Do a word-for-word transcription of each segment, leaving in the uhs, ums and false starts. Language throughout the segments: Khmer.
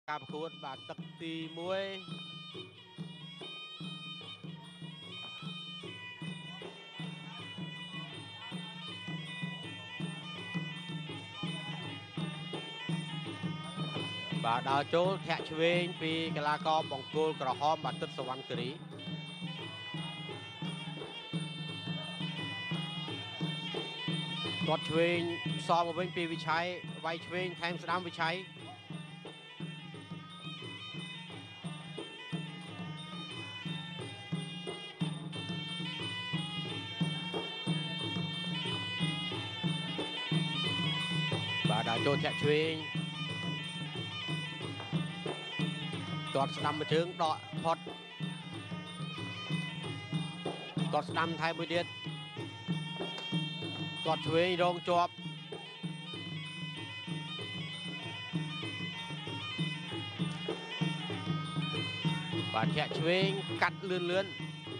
การประกวดบาตักตีมวยบาดาวโจลแทะชเวงปีกลากรบองโกลกระหอมบาตึกสวรรค์กรีตอดชเวงซ้อมมาเป็นปีวิชัยไวชเวงแทงสนามวิชัยบาดาวโจลแทะชเวงตอดสนามมาเชิงดอพอดตอดสนามไทยมือเดียดตอดชเวงรองจวบบาดแทะชเวงกัดเลื่อนเลื่อน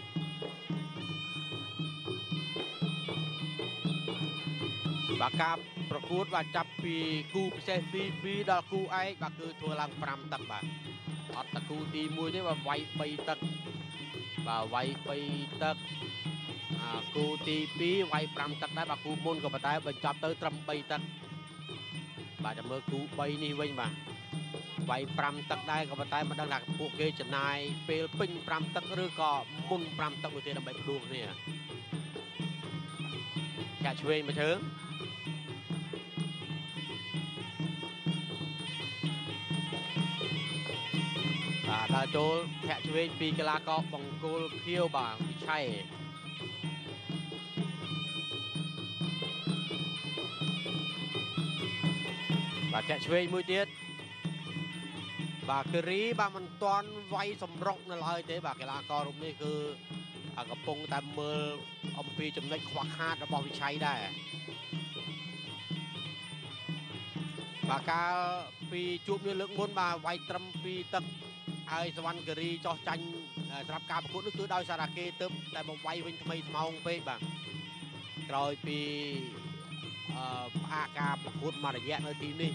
บากาประกวดว่าจับปีกูพิเศษตีปีดอกูไอ้บาคือทัวลังปรำตักบาอัตตะกูตีมวยนี่ว่าไวไปตักบ่าไวไปตักกูตีปีไวปรำตักได้บากูมุนกับปะไตบาจับเตอร์ตรำไปตักบาจะเมื่อกูไปนี่เว้ยมาไวปรำตักได้กับปะไตมาดังหลักพวกเกจนายเปลปิ้งปรำตักหรือก็มุนปรำตักอุเทนใบปลูกเนี่ยแค่ช่วยมาเถิงดาวโจลแทะชเวงปีกลากรบองโกลเขี้ยวบางวิชัยบาแทะชเวงมือเตี้ยบากรีบามันตอนไวสมรกนั่นเลยเต้บากลากรรนี่คือกระปงแต่เมื่ออมปีจำได้ควักฮาดระบองวิชัยได้บากาปีจูบเนื้อเลือกม้วนมาไวตรำปีตักไอสวรรค์กรีจอจันสำหรับการประกวดนั่นคือดาวสาราเกตึมแต่มาไวเป็นทำไมทำเอาไปบ้างกลอยปีอาการประกวดมาระยะในทีนี้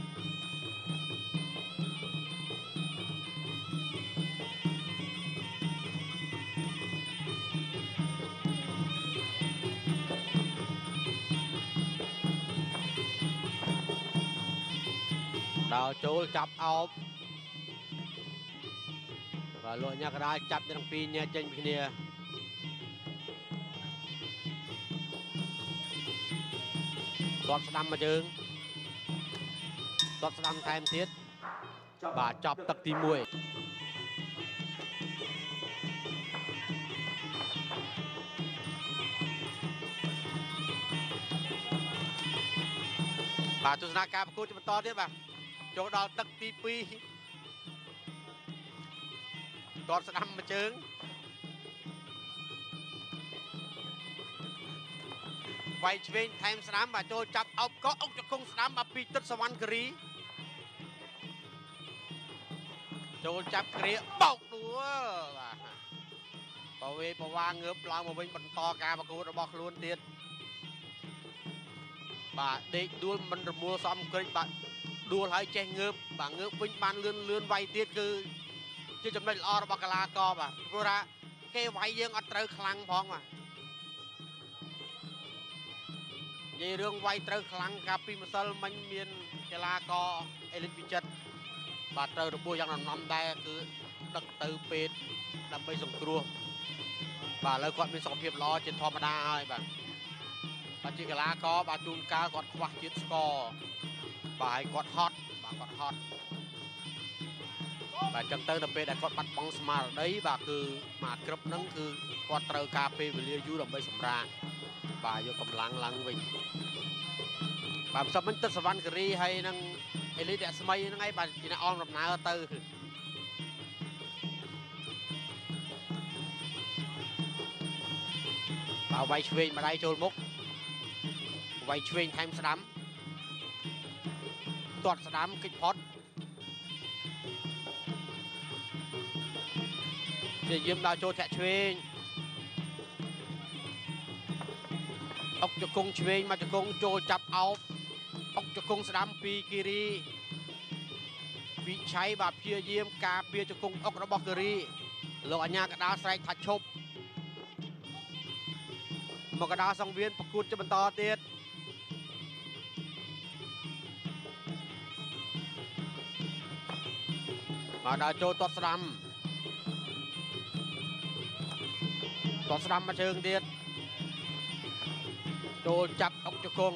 ดาวโจลจับเอาvà lội nhạc ra chặt trong pin nha trên kia tọt đâm mà chừng tọt đâm thêm tiết và chọc tật tí mùi và tôi ra cam cô cho mình to tiết bà chỗ đó tật tí piตอนสนามมาเชิงไวชเวงไทม์สนามมาโจจับเอาก็เอาจะคงสนามมาปีตึกสวรรค์กรีโจจับกรีเป่าตัวปะเวปะวางเงือบลองมาเป็นบรรทอการประกวดระบอกล้วนเตียนบ่าเด็กดูมันมัวซ้อมกรีบ่าดูให้แจ้งเงือบ่าเงือบวิ่งบานเลื่อนเลื่อนไวเตียนคือจะจำได้อรบกลากรบ่ะเพราะว่าแกไว้ยังอัตราคลังพองมาในเรื่องไว้ตราคลังกับปีมัสลมันมีนกลากรเอลิปิจัดบาดเจ็บระบุอย่างนั้นนำได้คือตักตือเป็ดนำไปส่งครัวบ่าเลยก่อนมีสองเพียบล้อจิตธรรมดาอะไรบ่ะบาดจิกลากรบาดจูนกาก่อนควักจิตสกอร์บ่ายก่อนฮอตบ่าก่อนฮอตvà chân tới đập bê đã có bắt bóng smart đấy và cứ mà club nắng cứ có trâu cà phê về liêu du đồng bay sầm ra và vô cầm lăng lăng mình và sao mình tất svan kri hay năng elite đẹp smay ngay bà chỉ là on làm nào tư và quay chuyên mà đây trôi múc quay chuyên thêm sắm toàn sắm kích pot đểยิ้มดาวโจแทะชเวงออกจากกงชเวงมาจากกงโจจับเอาออกจากกงสนามปีกิรีวิវិឆ័យបាទព្យាយាមការពារជង្គង់អុករបស់គិរីលោកអញ្ញាកដាស្រែកថាឈប់មកកដាសង្វៀនប្រកួតជាបន្តទៀតបាទដល់ចូលទាត់ស្ដាំទាត់ស្ដាំមកជើងទៀតចូលចាប់អុកជង្គង់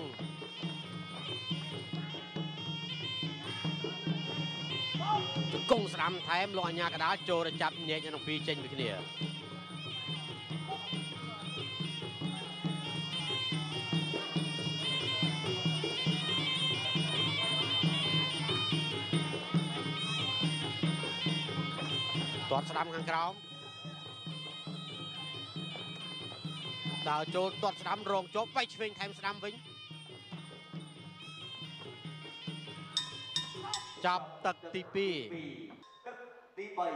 ជង្គង់ស្ដាំថែមលោកអញ្ញាកដាចូលទៅចាប់ញែកទាំងពីរចេញពីគ្នាទាត់ស្ដាំខាងក្រោមដើរចូលទាត់ស្ដាំរងជាប់វៃឆ្វេងថែមស្ដាំវិញចាប់ទឹកទីពីរទឹកទីបី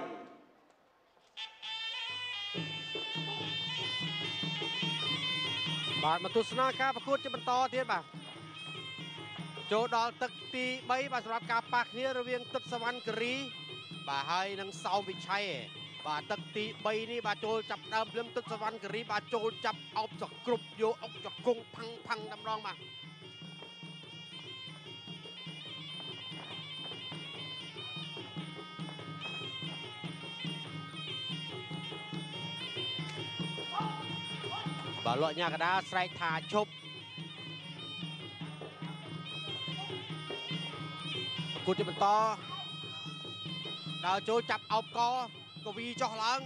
បាទមកទស្សនាការប្រកួតជាបន្តទៀតបាទចូលដល់ទឹកទីបីបាទសម្រាប់ការប៉ះគ្នារវាងទឹកសវណ្ណគិរីបាទហើយនឹងសោមវិឆ័យបាទទឹកទីបីនេះបាទចូលចាប់ដើមព្រមទឹកសវណ្ណគិរីបាទចូលចាប់អោបចគ្រប់យកអុកចង្គង់ផាំងផាំងតម្រងបាទបាទលោកញ៉ាកដាស្រែកថាឈប់ប្រកួតជាបន្តដើរចូលចាប់អោបកកវីចុះឡើង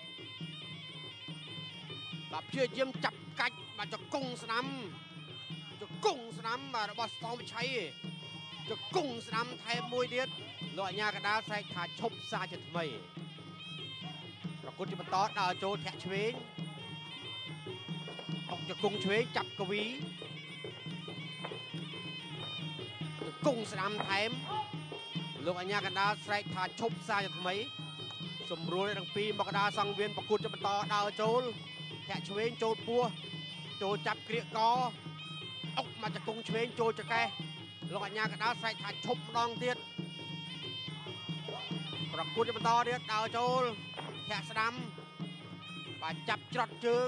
បាទព្យាយាមចាប់កាច់បាទចង្គង់ស្ដាំចង្គង់ស្ដាំបាទរបស់សោមវិឆ័យចង្គង់ស្ដាំថែមមួយទៀតលោកអញ្ញាកដាស្រែកថាឈប់សាជាថ្មីប្រកួតជាបន្តដើរចូលធាក់ឆ្វេងអុកចង្គង់ឆ្វេងចាប់កវីចង្គង់ស្ដាំថែមលោកអញ្ញាកដាស្រែកថាឈប់សាជាថ្មីសម្រួលទាំងពីរមកដាសង្វៀនប្រកួតជាបន្តដើរចូលធាក់ឆ្វេងចូលពោះចូលចាប់ក្រៀកកអុកមកចង្គង់ឆ្វេងចូលចកេះលោកអញ្ញាកដាស្រែកថាឈប់ម្ដងទៀតប្រកួតជាបន្តទៀតដើរចូលធាក់ស្ដាំបាទចាប់ច្រត់ជើង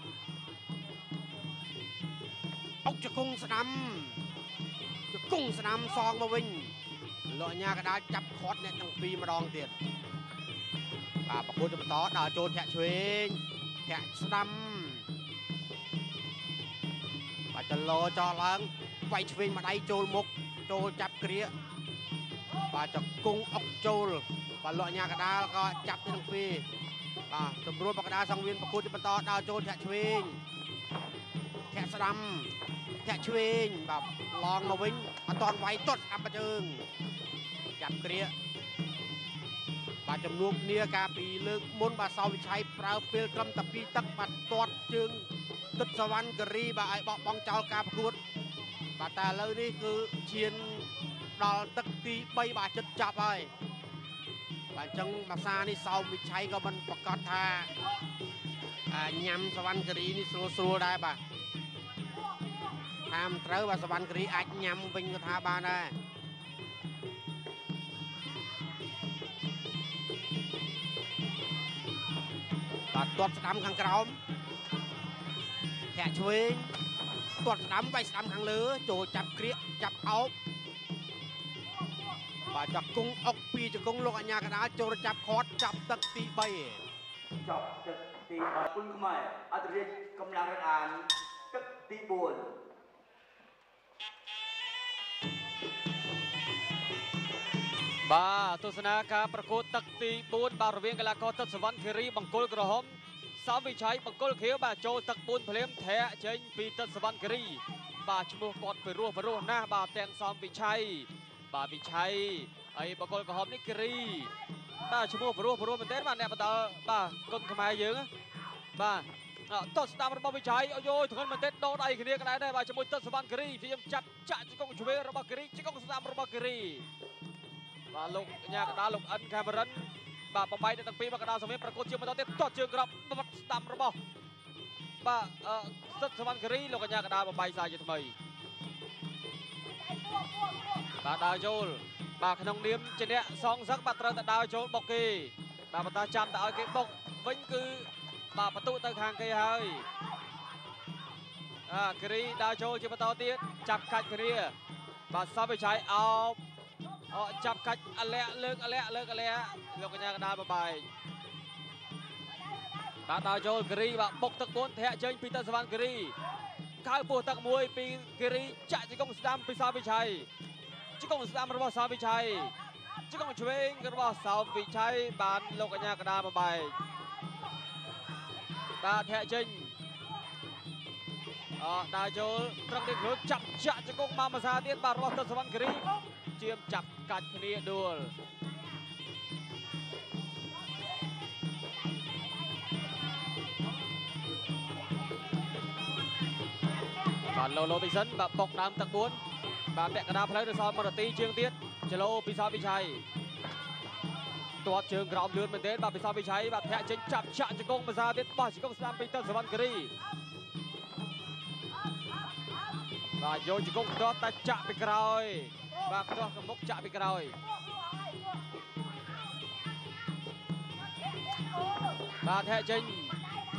អុកចង្គង់ស្ដាំចង្គង់ស្ដាំសងមកវិញលោកអញ្ញាកដាចាប់ខាត់អ្នកទាំងពីរម្ដងទៀតបាទប្រកួតជាបន្តដើរចូលធាក់ឆ្វេងធាក់ស្ដាំបាទចលោចោលឡើងវាយឆ្វេងម្ដាយចូលមុខចូលចាប់ក្រៀកបាទចង្គង់អុកចូលបាទលោកអញ្ញាកដាក៏ចាប់ទាំងពីរបាទសម្រួលបកដាសង្វៀនប្រកួតជាបន្តដើរចូលធាក់ឆ្វេងធាក់ស្ដាំធាក់ឆ្វេងបាទឡងមកវិញអត់តន់វាយទាត់ស្ដាំមកជើងចាប់ក្រៀកបាទចំនួនគ្នាការពីលើកមុនបាទសោវិឆ័យប្រើពេលត្រឹមតែពីរទឹកបាទទាត់ជើងទឹកសវណ្ណគិរីបាទឲ្យបោះបង់ចោលការប្រកួតបាទតែឥឡូវនេះគឺឈានដល់ទឹកទីបីបាទចិត្តចាប់ហើយបាទអញ្ចឹងភាសានេះសោវិឆ័យក៏មិនប្រកាសថាញ៉ាំសវណ្ណគិរីនេះស្រួលស្រួលដែរបាទតាមត្រូវបាទសវណ្ណគិរីអាចញ៉ាំវិញក៏ថាបានដែរបាទទាត់ស្ដាំខាងក្រោមធាក់ឆ្វេងទាត់ស្ដាំវាយស្ដាំខាងលើចូលចាប់ក្រៀកចាប់អោបបាទចាប់គង់អុកពីជង្គង់លោកអញ្ញាកដាចូលចាប់ខាត់ចាប់ទឹកទីបីចាប់ទឹកទីបីគុណខ្មែរអធិរាជកម្លាំងរងអានទឹកទីបួនបាទទស្សនាការប្រកួតទឹកទីបួនបាទរវាងកីឡាករទឹកសវណ្ណគិរីបង្គោលក្រហមសោមវិឆ័យបង្គោលខៀវបាទចូលទឹកបួនភ្លាមធាក់ចេញពីទឹកសវណ្ណគិរីបាទឈ្មោះគាត់ពីរោះពីរោះណាស់បាទទាំងសោមវិឆ័យបាទវិឆ័យហើយបង្គោលក្រហមនេះគិរីបាទឈ្មោះពីរោះពីរោះមែនទេបាទអ្នកបដាបាទគុណខ្មែរយើងបាទតោះស្ដាប់របស់វិឆ័យអូយធ្ងន់មែនទេដោដៃគ្នាក៏ដែរដែរបាទជាមួយទឹកសវណ្ណគិរីព្យាយាមចាប់ចាក់ជង្គង់ឆ្វេងរបស់គិរីជង្គង់ស្ដាំរបស់គិរីបាទលោកញ៉ាកដាលោកអិនកាមេរិនបាទបំបីទាំងពីរមកកដាសមៀនប្រកួតជាបន្តទៀតទាត់ជើងក្របបាត់ស្ដាំរបស់បាទអឺទឹកសវណ្ណគិរីលោកញ៉ាកដាបំបីសាជាថ្មីបាទដើរចូល bà khăn ông điếm trên đấy song sắc bà trơ đào chỗ bọc kì bà bà ta chạm tạo cái bọc vĩnh cứ bà bà tụ tận hàng cây hơi à kiri đào chỗ chưa bà to tiết chặt cạch kiri bà sao bị cháy ao họ chặt cạch à lẹ lưng à lẹ lưng à lẹ lục cái nhà đào bà bài bà đào chỗ kiri bà bọc tận bốn thẻ chơi Peter Savan kiri khai bùa tận mùi pi kiri chạy chỉ công đam pi sao bị cháy chỉ công đam rồi sao bị cháy chỉ công chuyện cái rồi sao bị cháy bàn lục cái nhà đào bà bài bà thẻ chơi đào chỗ trăng đi khứ chặt chặt cho công mà mà ra tiết bà rồi tận Savan kiri chiêm chặt cạch kiri đùa bà lô lô bị dẫn bà bọc đám tầng bốn bà mẹ cả đám lấy được sau mà tí chiêng tiết chờ lô bị sao bị cháy tuột trường gạo lươn mình đến bà bị sao bị cháy bà thẹ chính chạm chạm cho công mà ra tiết bà chỉ công sam Peter Savan kiri bà vô chỉ công đó ta chạm bị rồi bà đó cầm mốc chạm bị rồi bà thẹ chính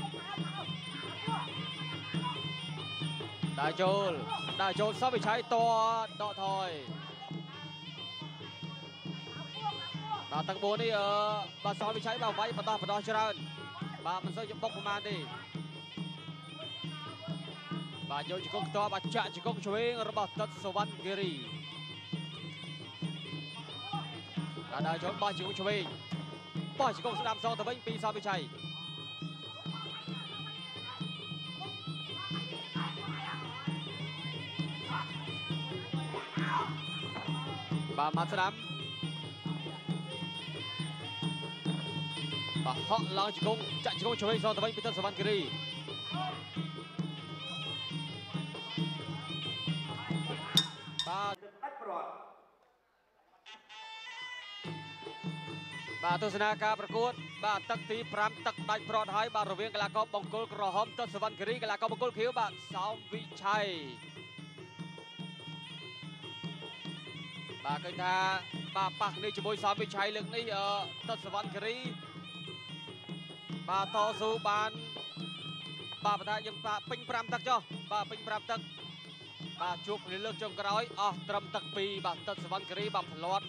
đại chôn đại chôn sao bị cháy to đọ thôi bà tầng bốn đi ờ bà sao bị cháy vào váy bà ta phải đo cho ra bà mình sẽ dùng bốc mà đi bà vô chỉ công to bà chạy chỉ công chuối rồi bà tật Savan kiri là đại chôn bà chỉ công chuối bà chỉ công sẽ làm sao từ bên pi sao bị cháy bà mặt đám bà họ lao chỉ công chạy chỉ công chơi do tờ banh Peter Savan kiri bà bàទស្សនាការប្រកួតបាទទឹកទី5ទឹកដាច់ប្រត់ហើយបាទរវាងកីឡាករបង្គោលក្រហមទស្សវណ្ណគិរីកីឡាករបង្គោលខៀវបាទសោមវិឆ័យបាទឃើញថាបាទប៉ះនេះជាមួយសោមវិឆ័យលើកនេះទស្សវណ្ណគិរីបាទតស៊ូបានបាទបើថាយើងបាទពេញ5ទឹកចុះបាទពេញ5ទឹកបាទជួបគ្នាលើកចុងក្រោយអស់ត្រឹមទឹក2បាទទស្សវណ្ណគិរីបាទផ្លាត់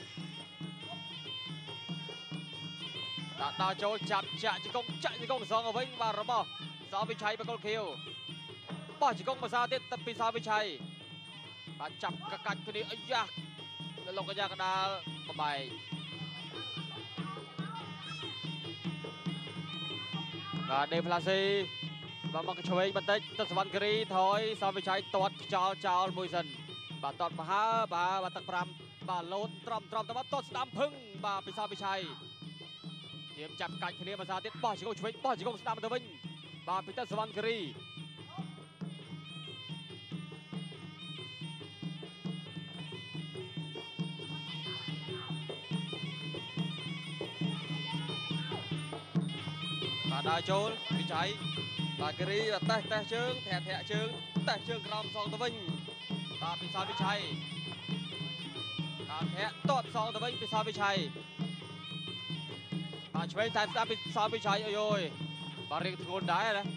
ដល់ចូលចាប់ចាក់ជង្គង់ចាក់ជង្គង់សងវិញបាទរបស់សោមវិឆ័យបកុលខៀវបោះជង្គង់ភាសាទៀតទឹកពីសោមវិឆ័យបាទចាប់កកាច់គ្នាអាយ៉ាលោកកញ្ញាកដាលបបែកបាទដេផ្លាស៊ីបាទមកឆ្វេងបន្តិចទស្សវណ្ណគិរីថយសោមវិឆ័យទាត់ខ្យល់ចោលមួយសិនបាទទាត់មហាបាទបាទទឹក5បាទលោតត្រំត្រំទៅបាត់ទាត់ស្ដាំភឹងបាទពីសោមវិឆ័យទៀមចាប់កាច់គ្នាភាសាទៀតបោះជង្គង់ឆ្វេងបោះជង្គង់ស្ដាំទៅវិញបាទពីទស្សវណ្ណគិរីបាទដើរចូលវិឆ័យបាទគិរីតេះតេះជើងធាក់ធាក់ជើងតេះជើងក្រោមសងទៅវិញបាទពីសោមវិឆ័យបាទធាក់តតសងទៅវិញពីសោមវិឆ័យបាទឆ្វេងតែស្ដាប់ពីសោមវិឆ័យអើយអើយបាទរៀងធ្ងន់ដែរណា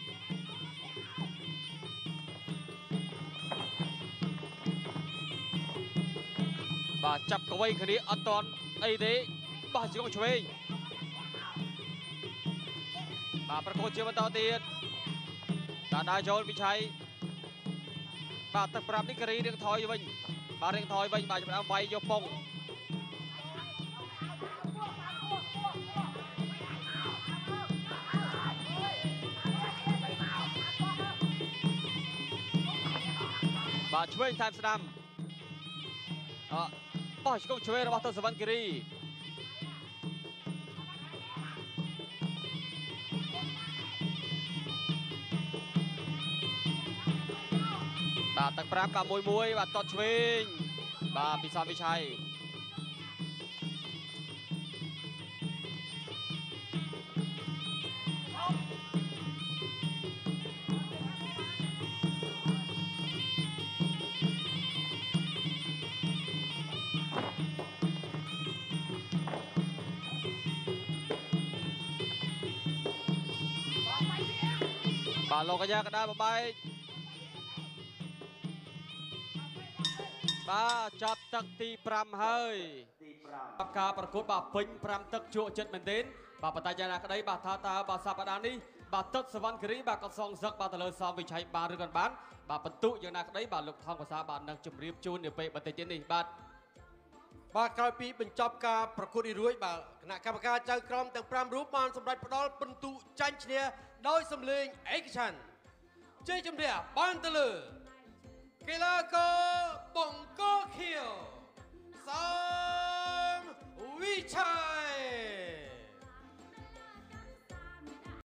បាទចាប់កវីគ្នាអត់តន់អីទេបោះជង្គង់ឆ្វេងបាទប្រកួតជាបន្តទៀតបាទដើរចូលវិឆ័យបាទទឹក5នេះគិរីរៀងថយវិញបាទរៀងថយវិញបាទចាប់វាយយកប៉ុងបាទឆ្វេងថែមស្ដាំអបោះជង្គង់ឆ្វេងរបស់ទស្សវណ្ណគិរីបាទទឹក5បាទមួយមួយបាទតតឆ្វេងបាទពីសោមវិឆ័យបាទលោកកញ្ញាកណ្ដាលបបែកបាទចាប់ទឹកទីប្រាំហើយការប្រកួតបាទពេញប្រាំទឹកជក់ចិត្តមែនទែនបាទបតាយ៉ាងណាក្តីបាទថាតើបាទសប្តាហ៍នេះបាទទឹកសវណ្ណគិរីបាទក៏សងសឹកបាទទៅលើសំវិឆ័យបានឬក៏បានបាទបន្ទុយ៉ាងណាក្តីបាទលោកថងភាសាបាទនឹងជម្រាបជូននៅពេលបន្តិចទៀតនេះបាទបាទក្រោយពីបញ្ចប់ការប្រកួតនេះរួចបាទគណៈកម្មការចៅក្រមទាំងប្រាំរូបបានសម្រេចផ្ដល់ពិន្ទុចាញ់ឈ្នះដោយសម្លេងឯកច្ឆន្ទជ័យជំនះបានទៅលើកីឡាករបង្គោលខៀវសំវិឆ័យ